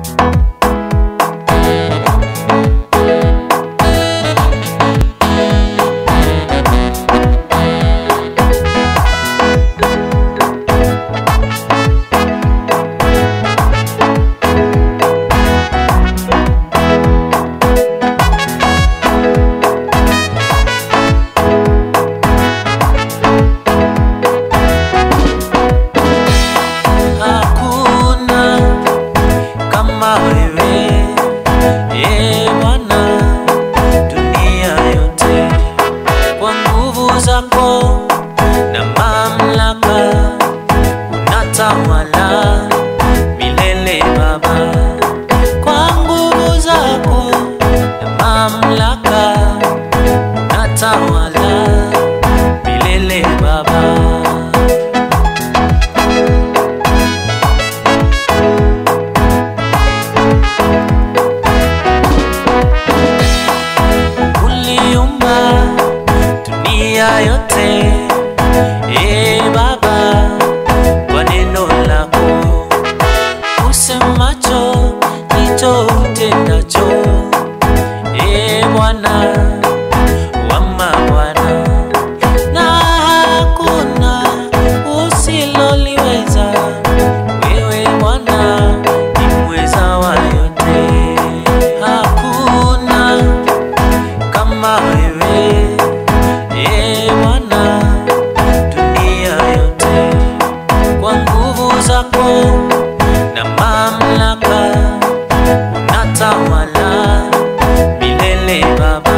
Na mamlaka unatawala milele Baba, kwa nguvu zako na mamlaka unatawala milele Baba. Uliumba dunia yote, Baba, kwa neno lako usemacho ndicho utendacho. Bwana wa mabwana, na hakuna usiloliweza. Wewe Bwana ni mweza wa yote, hakuna kama wewe. Bwana, dunia yote kwa nguvu zako na mamlaka unatawala milele Baba.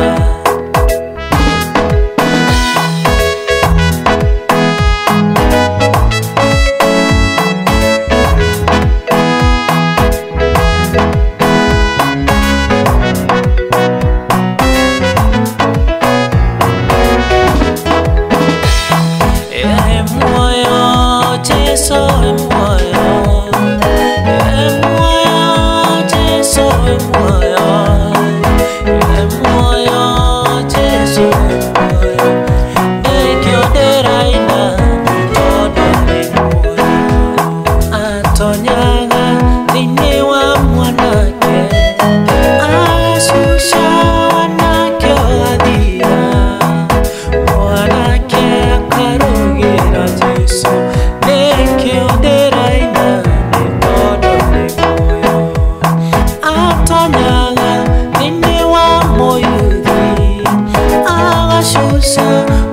Shusha